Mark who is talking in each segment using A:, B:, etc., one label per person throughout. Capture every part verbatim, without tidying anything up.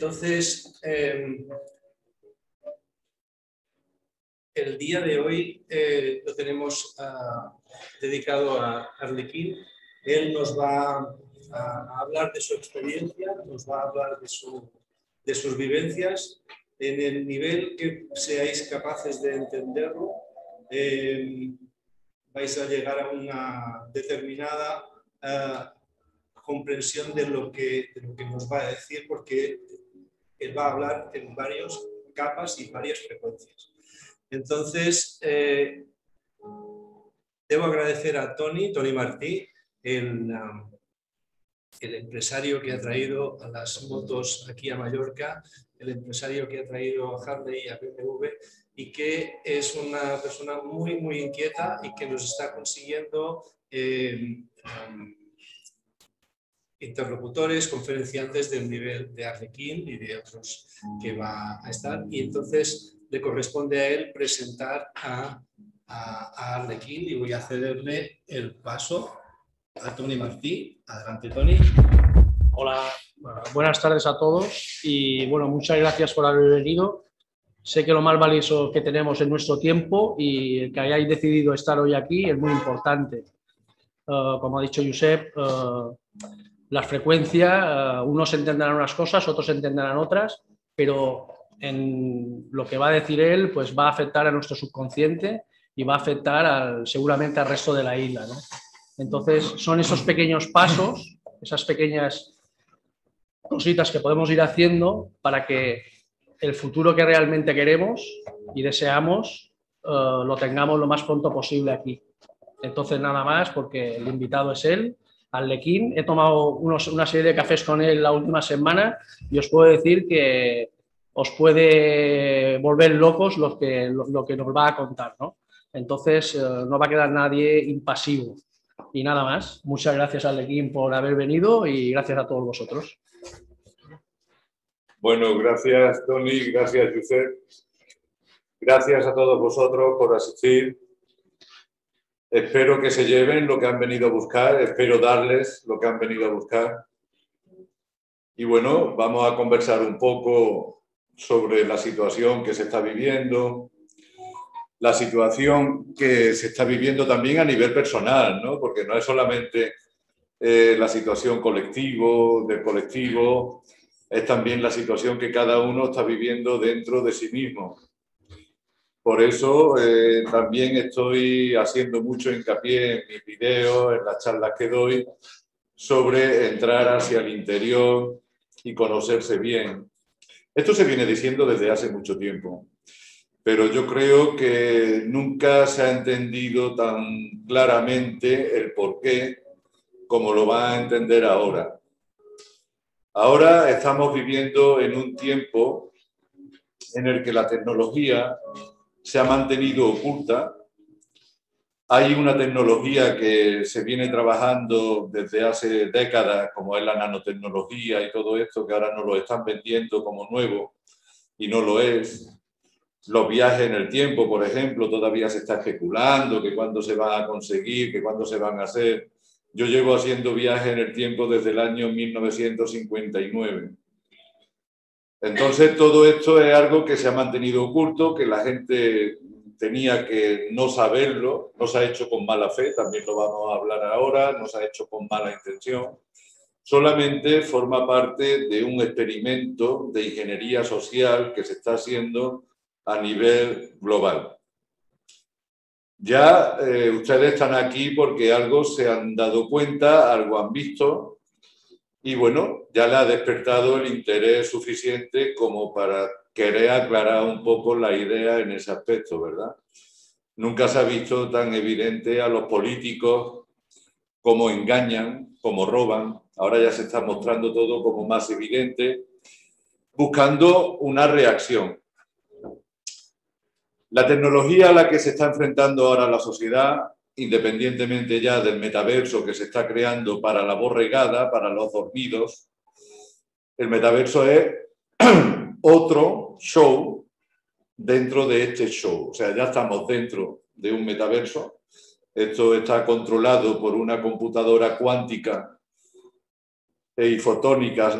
A: Entonces, eh, el día de hoy eh, lo tenemos uh, dedicado a Arlequín. Él nos va a, a hablar de su experiencia, nos va a hablar de, su, de sus vivencias en el nivel que seáis capaces de entenderlo. Eh, vais a llegar a una determinada uh, comprensión de lo, que, de lo que nos va a decir, porque él va a hablar en varias capas y varias frecuencias. Entonces, eh, debo agradecer a Tony, Tony Martí, el, um, el empresario que ha traído a las motos aquí a Mallorca, el empresario que ha traído a Harley y a B M W, y que es una persona muy, muy inquieta y que nos está consiguiendo eh, um, interlocutores, conferenciantes del nivel de Arlequín y de otros que va a estar. Y entonces le corresponde a él presentar a, a, a Arlequín, y voy a cederle el paso a Tony Martí. Adelante, Tony.
B: Hola, buenas tardes a todos y bueno, muchas gracias por haber venido. Sé que lo más valioso que tenemos es nuestro tiempo y el que hayáis decidido estar hoy aquí es muy importante. Uh, como ha dicho Josep, uh, las frecuencias, uh, unos entenderán unas cosas, otros entenderán otras, pero en lo que va a decir él pues va a afectar a nuestro subconsciente y va a afectar al, seguramente al resto de la isla, ¿no? Entonces son esos pequeños pasos, esas pequeñas cositas que podemos ir haciendo para que el futuro que realmente queremos y deseamos uh, lo tengamos lo más pronto posible aquí. Entonces nada más, porque el invitado es él, Arlequín. He tomado unos, una serie de cafés con él la última semana y os puedo decir que os puede volver locos lo que, lo, lo que nos va a contar, ¿no? Entonces eh, no va a quedar nadie impasivo. Y nada más, muchas gracias Arlequín por haber venido y gracias a todos vosotros.
C: Bueno, gracias Tony, gracias Josep. Gracias a todos vosotros por asistir. Espero que se lleven lo que han venido a buscar, espero darles lo que han venido a buscar. Y bueno, vamos a conversar un poco sobre la situación que se está viviendo, la situación que se está viviendo también a nivel personal, ¿no? Porque no es solamente eh, la situación colectivo, del colectivo, es también la situación que cada uno está viviendo dentro de sí mismo. Por eso eh, también estoy haciendo mucho hincapié en mis videos, en las charlas que doy, sobre entrar hacia el interior y conocerse bien. Esto se viene diciendo desde hace mucho tiempo, pero yo creo que nunca se ha entendido tan claramente el porqué como lo va a entender ahora. Ahora estamos viviendo en un tiempo en el que la tecnología se ha mantenido oculta. Hay una tecnología que se viene trabajando desde hace décadas, como es la nanotecnología y todo esto, que ahora nos lo están vendiendo como nuevo y no lo es. Los viajes en el tiempo, por ejemplo, todavía se está especulando que cuándo se van a conseguir, que cuándo se van a hacer. Yo llevo haciendo viajes en el tiempo desde el año mil novecientos cincuenta y nueve. Entonces, todo esto es algo que se ha mantenido oculto, que la gente tenía que no saberlo, no se ha hecho con mala fe, también lo vamos a hablar ahora, no se ha hecho con mala intención, solamente forma parte de un experimento de ingeniería social que se está haciendo a nivel global. Ya eh, ustedes están aquí porque algo se han dado cuenta, algo han visto, y bueno, ya le ha despertado el interés suficiente como para querer aclarar un poco la idea en ese aspecto, ¿verdad? Nunca se ha visto tan evidente a los políticos cómo engañan, cómo roban. Ahora ya se está mostrando todo como más evidente, buscando una reacción. La tecnología a la que se está enfrentando ahora la sociedad, independientemente ya del metaverso que se está creando para la borregada, para los dormidos, el metaverso es otro show dentro de este show. O sea, ya estamos dentro de un metaverso. Esto está controlado por una computadora cuántica y fotónica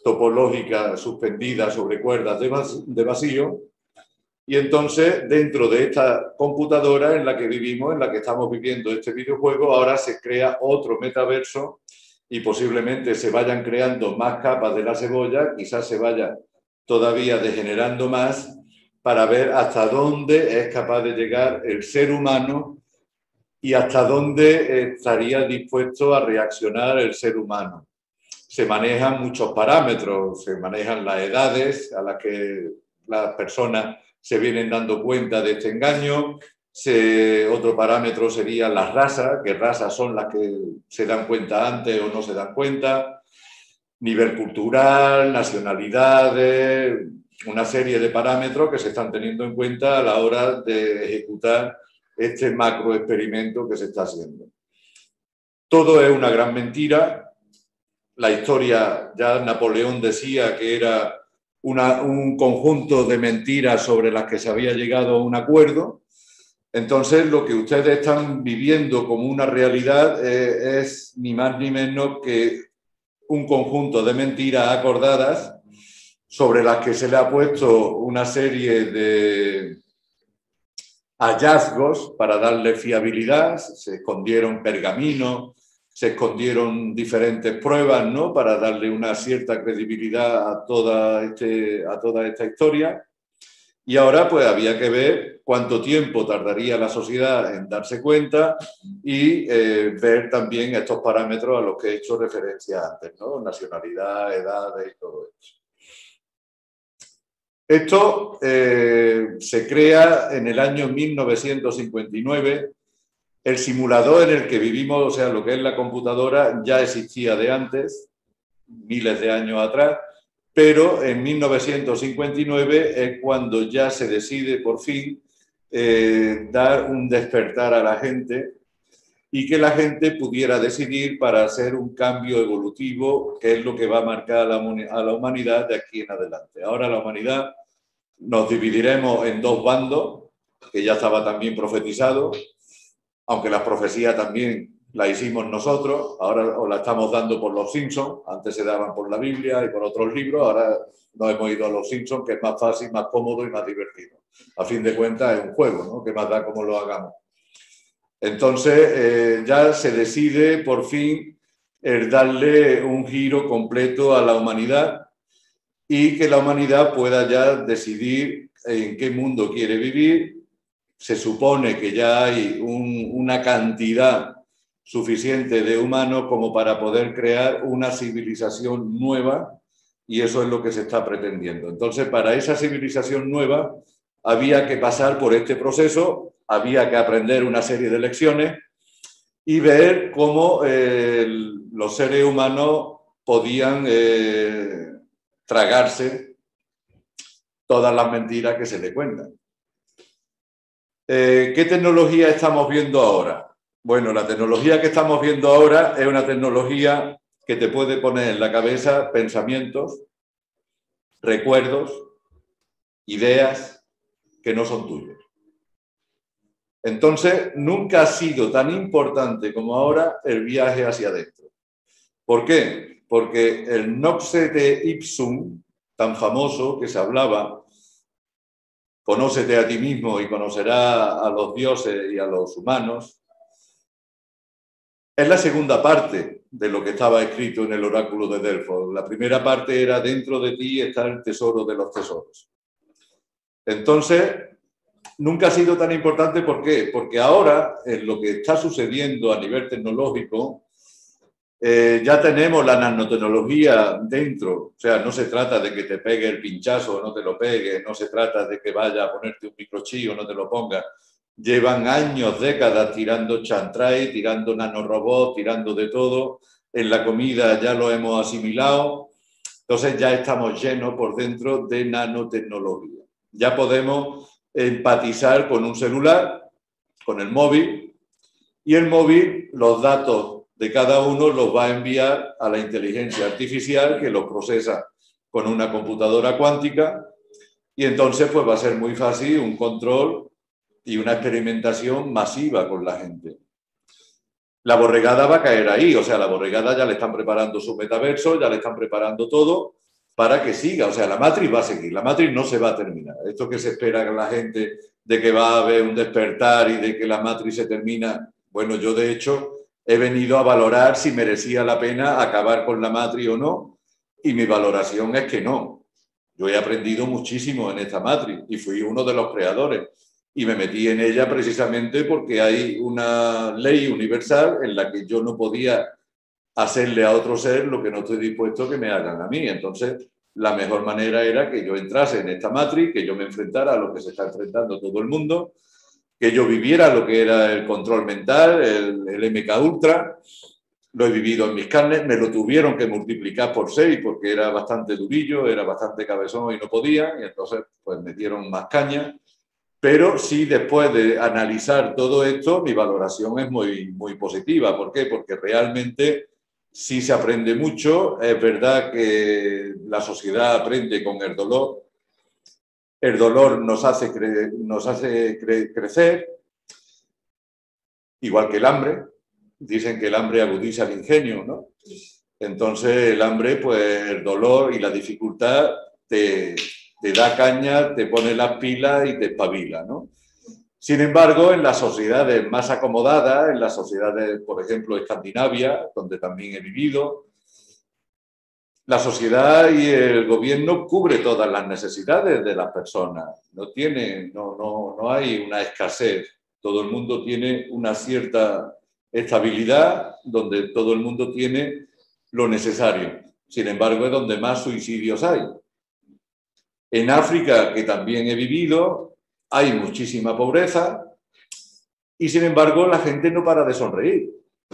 C: topológica suspendida sobre cuerdas de vacío. Y entonces, dentro de esta computadora en la que vivimos, en la que estamos viviendo este videojuego, ahora se crea otro metaverso y posiblemente se vayan creando más capas de la cebolla, quizás se vaya todavía degenerando más, para ver hasta dónde es capaz de llegar el ser humano y hasta dónde estaría dispuesto a reaccionar el ser humano. Se manejan muchos parámetros, se manejan las edades a las que las personas se vienen dando cuenta de este engaño. Se, otro parámetro sería las razas, qué razas son las que se dan cuenta antes o no se dan cuenta, nivel cultural, nacionalidades, una serie de parámetros que se están teniendo en cuenta a la hora de ejecutar este macro experimento que se está haciendo. Todo es una gran mentira. La historia, ya Napoleón decía que era Una, un conjunto de mentiras sobre las que se había llegado a un acuerdo. Entonces, lo que ustedes están viviendo como una realidad eh, es ni más ni menos que un conjunto de mentiras acordadas sobre las que se le ha puesto una serie de hallazgos para darle fiabilidad. Se escondieron pergaminos, se escondieron diferentes pruebas, ¿no?, para darle una cierta credibilidad a toda, este, a toda esta historia. Y ahora pues había que ver cuánto tiempo tardaría la sociedad en darse cuenta y eh, ver también estos parámetros a los que he hecho referencia antes, ¿no?, nacionalidad, edades y todo eso. Esto eh, se crea en el año mil novecientos cincuenta y nueve. El simulador en el que vivimos, o sea, lo que es la computadora, ya existía de antes, miles de años atrás, pero en mil novecientos cincuenta y nueve es cuando ya se decide por fin eh, dar un despertar a la gente y que la gente pudiera decidir para hacer un cambio evolutivo, que es lo que va a marcar a la, a la humanidad de aquí en adelante. Ahora la humanidad nos dividiremos en dos bandos, que ya estaba también profetizado, aunque las profecías también las hicimos nosotros, ahora os la estamos dando por los Simpsons, antes se daban por la Biblia y por otros libros, ahora nos hemos ido a los Simpsons, que es más fácil, más cómodo y más divertido. A fin de cuentas es un juego, ¿no?, que más da cómo lo hagamos. Entonces eh, ya se decide por fin el darle un giro completo a la humanidad y que la humanidad pueda ya decidir en qué mundo quiere vivir. Se supone que ya hay un, una cantidad suficiente de humanos como para poder crear una civilización nueva y eso es lo que se está pretendiendo. Entonces, para esa civilización nueva había que pasar por este proceso, había que aprender una serie de lecciones y ver cómo eh, los seres humanos podían eh, tragarse todas las mentiras que se le cuentan. Eh, ¿Qué tecnología estamos viendo ahora? Bueno, la tecnología que estamos viendo ahora es una tecnología que te puede poner en la cabeza pensamientos, recuerdos, ideas que no son tuyos. Entonces, nunca ha sido tan importante como ahora el viaje hacia adentro. ¿Por qué? Porque el Noxe de Ipsum, tan famoso que se hablaba, conócete a ti mismo y conocerás a los dioses y a los humanos, es la segunda parte de lo que estaba escrito en el oráculo de Delfos. La primera parte era: dentro de ti está el tesoro de los tesoros. Entonces, nunca ha sido tan importante. ¿Por qué? Porque ahora, en lo que está sucediendo a nivel tecnológico, eh, ya tenemos la nanotecnología dentro. O sea, no se trata de que te pegue el pinchazo o no te lo pegue, no se trata de que vaya a ponerte un microchip o no te lo ponga. Llevan años, décadas tirando chantray, tirando nanorobots, tirando de todo. En la comida ya lo hemos asimilado. Entonces ya estamos llenos por dentro de nanotecnología. Ya podemos empatizar con un celular, con el móvil, y el móvil, los datos de cada uno los va a enviar a la inteligencia artificial que los procesa con una computadora cuántica y entonces pues va a ser muy fácil un control y una experimentación masiva con la gente. La borregada va a caer ahí, o sea, la borregada ya le están preparando su metaverso, ya le están preparando todo para que siga. O sea, la matriz va a seguir, la matriz no se va a terminar. Esto que se espera que la gente de que va a haber un despertar y de que la matriz se termina, bueno, yo de hecho he venido a valorar si merecía la pena acabar con la matriz o no, y mi valoración es que no. Yo he aprendido muchísimo en esta matriz y fui uno de los creadores y me metí en ella precisamente porque hay una ley universal en la que yo no podía hacerle a otro ser lo que no estoy dispuesto que me hagan a mí. Entonces, la mejor manera era que yo entrase en esta matriz, que yo me enfrentara a lo que se está enfrentando todo el mundo, que yo viviera lo que era el control mental, el, el M K Ultra. Lo he vivido en mis carnes, me lo tuvieron que multiplicar por seis porque era bastante durillo, era bastante cabezón y no podía, y entonces pues me dieron más caña. Pero sí, después de analizar todo esto, mi valoración es muy, muy positiva. ¿Por qué? Porque realmente sí se aprende mucho. Es verdad que la sociedad aprende con el dolor. El dolor nos hace, cre nos hace cre crecer, igual que el hambre. Dicen que el hambre agudiza el ingenio, ¿no? Entonces, el hambre, pues el dolor y la dificultad te, te da caña, te pone las pilas y te espabila, ¿no? Sin embargo, en las sociedades más acomodadas, en las sociedades, por ejemplo, Escandinavia, donde también he vivido, la sociedad y el gobierno cubre todas las necesidades de las personas. No tiene, no, no, no hay una escasez. Todo el mundo tiene una cierta estabilidad, donde todo el mundo tiene lo necesario. Sin embargo, es donde más suicidios hay. En África, que también he vivido, hay muchísima pobreza y, sin embargo, la gente no para de sonreír.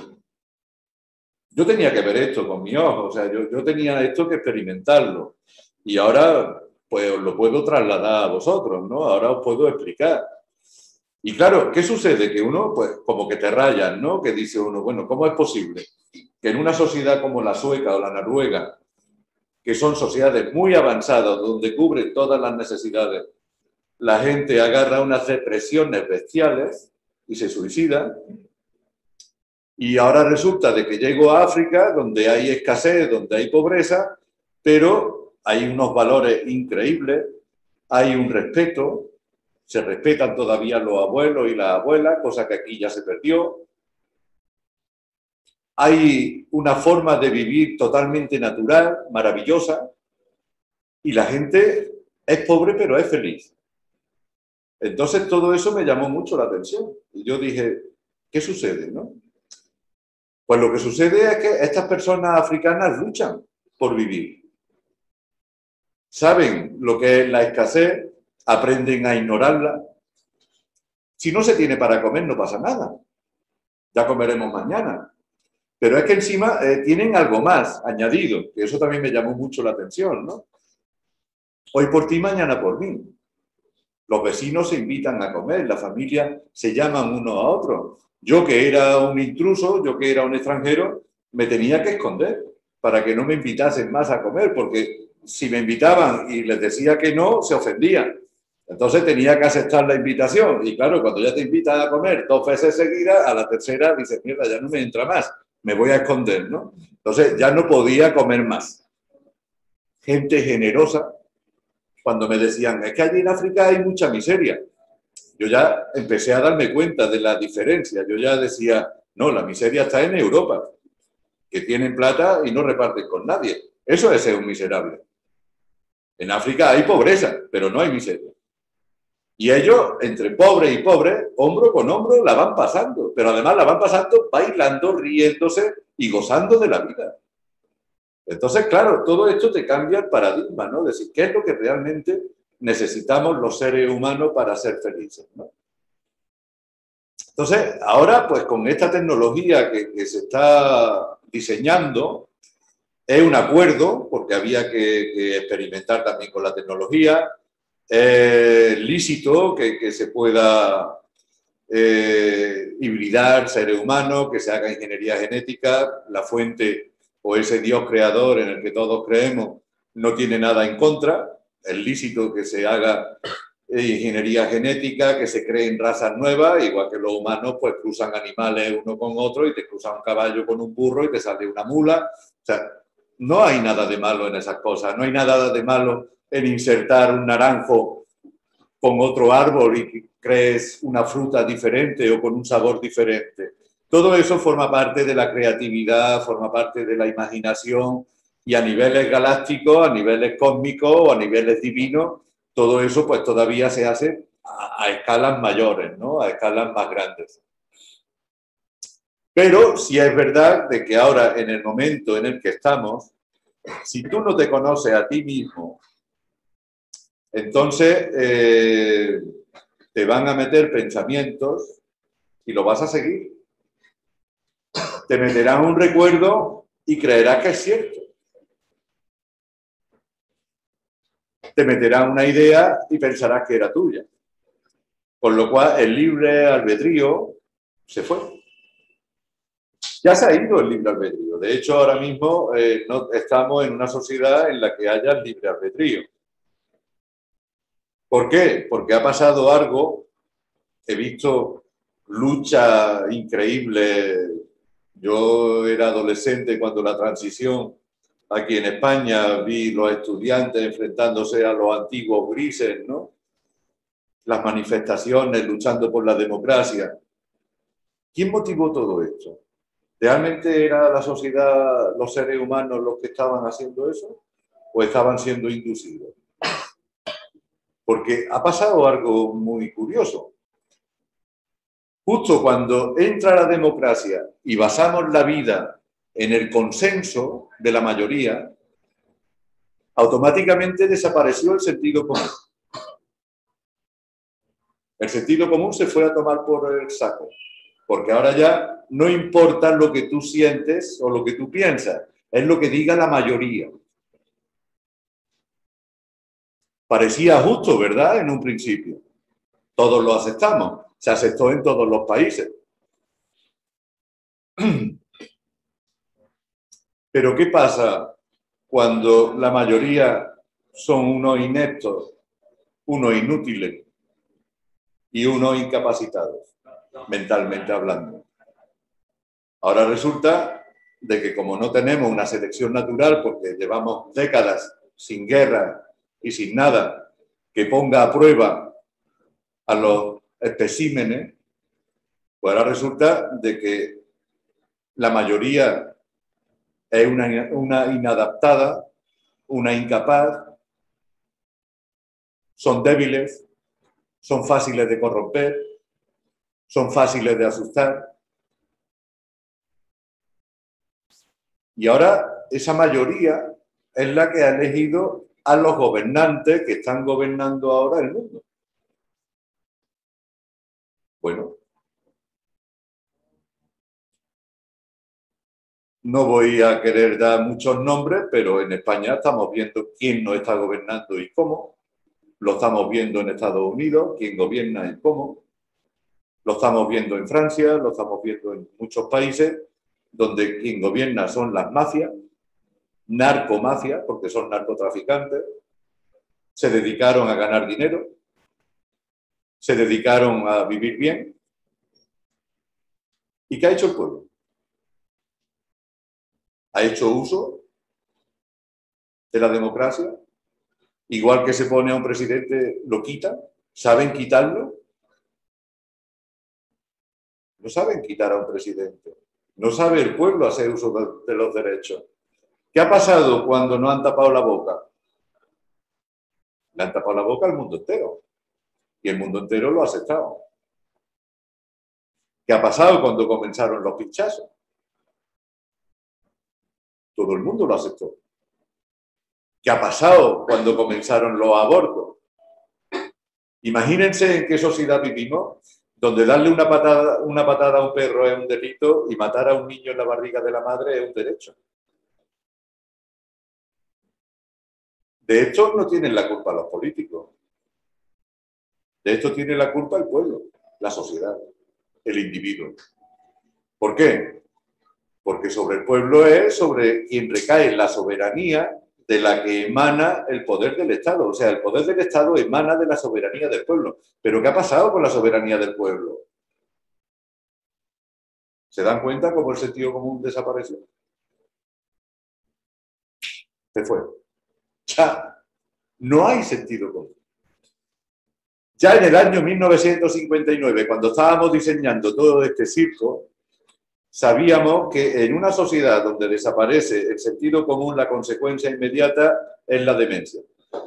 C: Yo tenía que ver esto con mi ojo, o sea, yo, yo tenía esto que experimentarlo. Y ahora, pues, os lo puedo trasladar a vosotros, ¿no? Ahora os puedo explicar. Y claro, ¿qué sucede? Que uno, pues, como que te rayan, ¿no? Que dice uno, bueno, ¿cómo es posible que en una sociedad como la sueca o la noruega, que son sociedades muy avanzadas, donde cubren todas las necesidades, la gente agarra unas depresiones bestiales y se suicida? Y ahora resulta de que llego a África, donde hay escasez, donde hay pobreza, pero hay unos valores increíbles, hay un respeto, se respetan todavía los abuelos y las abuelas, cosa que aquí ya se perdió. Hay una forma de vivir totalmente natural, maravillosa, y la gente es pobre pero es feliz. Entonces todo eso me llamó mucho la atención. Y yo dije, ¿qué sucede, no? Pues lo que sucede es que estas personas africanas luchan por vivir. Saben lo que es la escasez, aprenden a ignorarla. Si no se tiene para comer, no pasa nada. Ya comeremos mañana. Pero es que encima eh, tienen algo más añadido, que eso también me llamó mucho la atención, ¿no? Hoy por ti, mañana por mí. Los vecinos se invitan a comer, la familia se llaman uno a otro. Yo, que era un intruso, yo que era un extranjero, me tenía que esconder para que no me invitasen más a comer, porque si me invitaban y les decía que no, se ofendían. Entonces tenía que aceptar la invitación. Y claro, cuando ya te invitan a comer dos veces seguidas, a la tercera dices, mierda, ya no me entra más, me voy a esconder, ¿no? Entonces ya no podía comer más. Gente generosa, cuando me decían, es que allí en África hay mucha miseria. Yo ya empecé a darme cuenta de la diferencia. Yo ya decía, no, la miseria está en Europa, que tienen plata y no reparten con nadie. Eso es ser un miserable. En África hay pobreza, pero no hay miseria. Y ellos, entre pobres y pobres, hombro con hombro, la van pasando. Pero además la van pasando bailando, riéndose y gozando de la vida. Entonces, claro, todo esto te cambia el paradigma, ¿no? Es decir, ¿qué es lo que realmente necesitamos los seres humanos para ser felices, ¿no? Entonces, ahora, pues con esta tecnología que, que se está diseñando, es un acuerdo, porque había que, que experimentar también con la tecnología. Es lícito que, que se pueda eh, hibridar seres humanos, que se haga ingeniería genética. La fuente o ese Dios creador en el que todos creemos no tiene nada en contra. Es lícito que se haga ingeniería genética, que se creen razas nuevas, igual que los humanos pues cruzan animales uno con otro y te cruzan un caballo con un burro y te sale una mula. O sea, no hay nada de malo en esas cosas, no hay nada de malo en insertar un naranjo con otro árbol y que crees una fruta diferente o con un sabor diferente. Todo eso forma parte de la creatividad, forma parte de la imaginación y a niveles galácticos, a niveles cósmicos o a niveles divinos, todo eso pues todavía se hace a, a escalas mayores, ¿no? A escalas más grandes. Pero sí es verdad de que ahora, en el momento en el que estamos, si tú no te conoces a ti mismo, entonces eh, te van a meter pensamientos y lo vas a seguir. Te meterán un recuerdo y creerás que es cierto. Te meterán una idea y pensarás que era tuya. Con lo cual el libre albedrío se fue. Ya se ha ido el libre albedrío. De hecho, ahora mismo eh, no, estamos en una sociedad en la que haya libre albedrío. ¿Por qué? Porque ha pasado algo. He visto lucha increíble. Yo era adolescente cuando la transición aquí en España, vi los estudiantes enfrentándose a los antiguos grises, ¿no? Las manifestaciones, luchando por la democracia. ¿Quién motivó todo esto? ¿Realmente era la sociedad, los seres humanos los que estaban haciendo eso? ¿O estaban siendo inducidos? Porque ha pasado algo muy curioso. Justo cuando entra la democracia y basamos la vida en el consenso de la mayoría, automáticamente desapareció el sentido común. El sentido común se fue a tomar por el saco, porque ahora ya no importa lo que tú sientes o lo que tú piensas, es lo que diga la mayoría. Parecía justo, ¿verdad? En un principio. Todos lo aceptamos. Se aceptó en todos los países. Pero ¿qué pasa cuando la mayoría son unos ineptos, unos inútiles y unos incapacitados, mentalmente hablando? Ahora resulta de que como no tenemos una selección natural, porque llevamos décadas sin guerra y sin nada que ponga a prueba a los especímenes, pues ahora resulta de que la mayoría es una, una inadaptada, una incapaz, son débiles, son fáciles de corromper, son fáciles de asustar. Y ahora esa mayoría es la que ha elegido a los gobernantes que están gobernando ahora el mundo. Bueno, no voy a querer dar muchos nombres, pero en España estamos viendo quién nos está gobernando y cómo. Lo estamos viendo en Estados Unidos, quién gobierna y cómo. Lo estamos viendo en Francia, lo estamos viendo en muchos países donde quien gobierna son las mafias, narcomafias, porque son narcotraficantes, se dedicaron a ganar dinero, se dedicaron a vivir bien. ¿Y qué ha hecho el pueblo? ¿Ha hecho uso de la democracia? Igual que se pone a un presidente, lo quitan. ¿Saben quitarlo? No saben quitar a un presidente. No sabe el pueblo hacer uso de, de los derechos. ¿Qué ha pasado cuando no han tapado la boca? Le han tapado la boca al mundo entero. Y el mundo entero lo ha aceptado. ¿Qué ha pasado cuando comenzaron los pinchazos? Todo el mundo lo aceptó. ¿Qué ha pasado cuando comenzaron los abortos? Imagínense en qué sociedad vivimos, donde darle una patada, una patada a un perro es un delito y matar a un niño en la barriga de la madre es un derecho. De esto no tienen la culpa los políticos. De esto tiene la culpa el pueblo, la sociedad, el individuo. ¿Por qué? Porque sobre el pueblo es sobre quien recae la soberanía de la que emana el poder del Estado. O sea, el poder del Estado emana de la soberanía del pueblo. ¿Pero qué ha pasado con la soberanía del pueblo? ¿Se dan cuenta cómo el sentido común desapareció? se fue. Ya no hay sentido común. Ya en el año mil novecientos cincuenta y nueve, cuando estábamos diseñando todo este circo, sabíamos que en una sociedad donde desaparece el sentido común, la consecuencia inmediata es la demencia.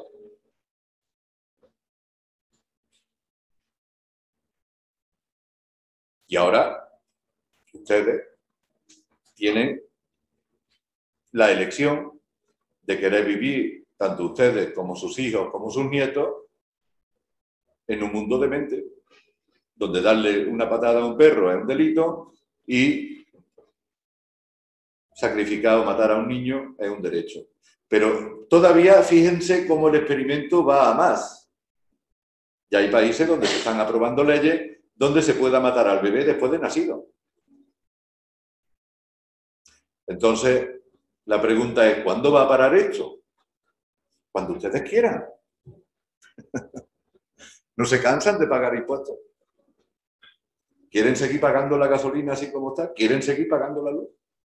C: Y ahora ustedes tienen la elección de querer vivir, tanto ustedes como sus hijos, como sus nietos, en un mundo demente, donde darle una patada a un perro es un delito y sacrificar o matar a un niño es un derecho. Pero todavía fíjense cómo el experimento va a más. Ya hay países donde se están aprobando leyes donde se pueda matar al bebé después de nacido. Entonces, la pregunta es, ¿cuándo va a parar esto? Cuando ustedes quieran. ¿No se cansan de pagar impuestos? ¿Quieren seguir pagando la gasolina así como está? ¿Quieren seguir pagando la luz?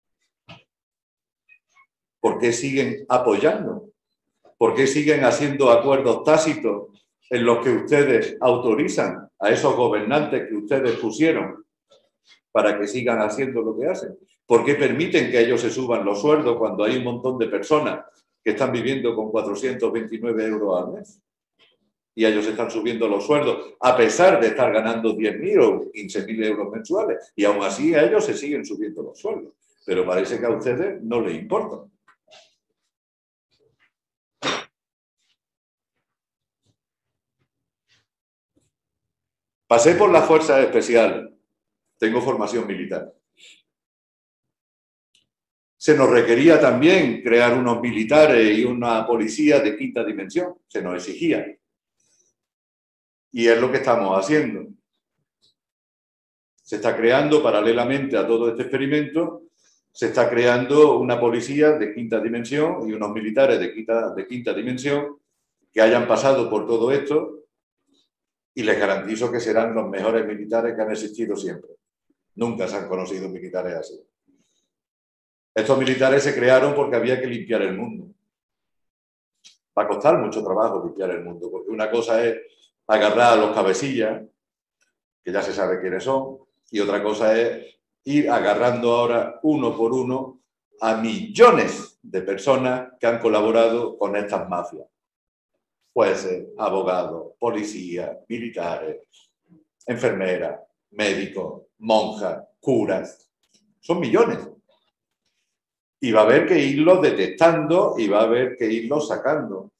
C: ¿Por qué siguen apoyando? ¿Por qué siguen haciendo acuerdos tácitos en los que ustedes autorizan a esos gobernantes que ustedes pusieron para que sigan haciendo lo que hacen? ¿Por qué permiten que ellos se suban los sueldos cuando hay un montón de personas que están viviendo con cuatrocientos veintinueve euros al mes? Y ellos están subiendo los sueldos a pesar de estar ganando diez mil o quince mil euros mensuales. Y aún así a ellos se siguen subiendo los sueldos. Pero parece que a ustedes no les importa. Pasé por las fuerzas especiales. Tengo formación militar. Se nos requería también crear unos militares y una policía de quinta dimensión. Se nos exigía. Y es lo que estamos haciendo. Se está creando, paralelamente a todo este experimento, se está creando una policía de quinta dimensión y unos militares de quinta, de quinta dimensión que hayan pasado por todo esto y les garantizo que serán los mejores militares que han existido siempre. Nunca se han conocido militares así. Estos militares se crearon porque había que limpiar el mundo. Va a costar mucho trabajo limpiar el mundo, porque una cosa es agarrar a los cabecillas, que ya se sabe quiénes son, y otra cosa es ir agarrando ahora uno por uno a millones de personas que han colaborado con estas mafias. Jueces, abogados, policías, militares, enfermeras, médicos, monjas, curas. Son millones. Y va a haber que irlos detectando y va a haber que irlos sacando.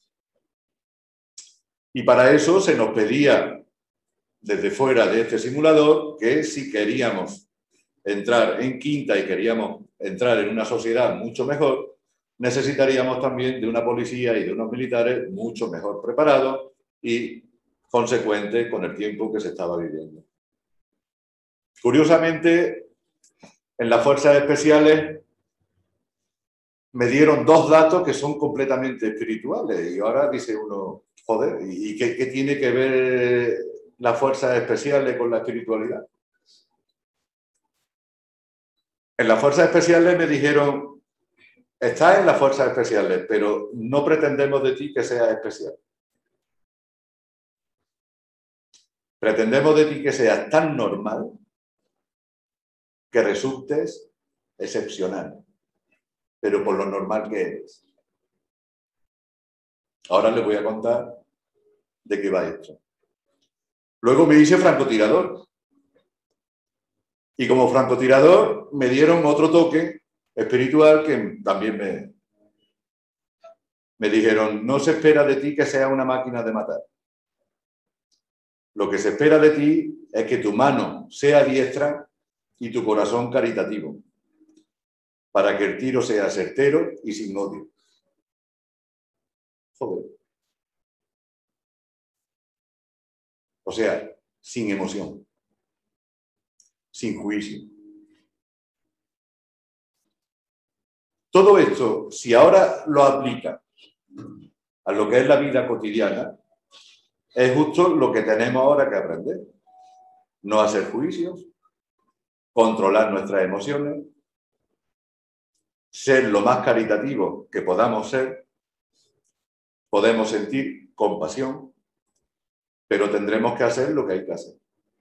C: Y para eso se nos pedía desde fuera de este simulador que si queríamos entrar en quinta y queríamos entrar en una sociedad mucho mejor, necesitaríamos también de una policía y de unos militares mucho mejor preparados y consecuentes con el tiempo que se estaba viviendo. Curiosamente, en las fuerzas especiales me dieron dos datos que son completamente espirituales y ahora dice uno, joder, ¿y qué, qué tiene que ver las fuerzas especiales con la espiritualidad? En las fuerzas especiales me dijeron, estás en las fuerzas especiales, pero no pretendemos de ti que seas especial. Pretendemos de ti que seas tan normal que resultes excepcional, pero por lo normal que eres. Ahora les voy a contar de qué va esto. Luego me hice francotirador. Y como francotirador me dieron otro toque espiritual que también me, me dijeron, no se espera de ti que seas una máquina de matar. Lo que se espera de ti es que tu mano sea diestra y tu corazón caritativo, para que el tiro sea certero y sin odio. Joder. O sea, sin emoción, sin juicio. Todo esto, si ahora lo aplica a lo que es la vida cotidiana, es justo lo que tenemos ahora que aprender. No hacer juicios, controlar nuestras emociones, ser lo más caritativo que podamos ser podemos sentir compasión, pero tendremos que hacer lo que hay que hacer.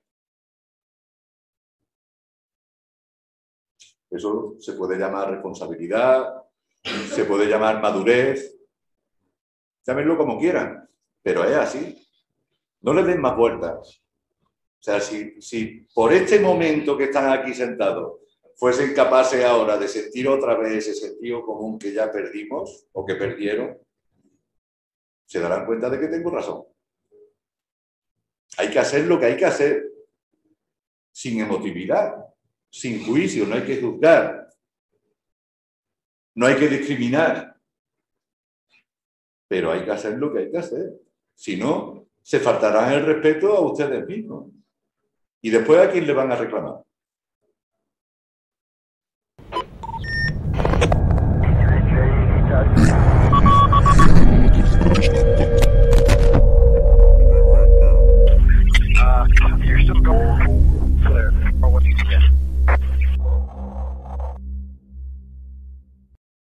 C: Eso se puede llamar responsabilidad, se puede llamar madurez, llámenlo como quieran, pero es así. No le den más vueltas. O sea, si, si por este momento que están aquí sentados fuesen capaces ahora de sentir otra vez ese sentido común que ya perdimos o que perdieron, se darán cuenta de que tengo razón. Hay que hacer lo que hay que hacer, sin emotividad, sin juicio, no hay que juzgar, no hay que discriminar, pero hay que hacer lo que hay que hacer. Si no, se faltarán el respeto a ustedes mismos. ¿Y después a quién le van a reclamar?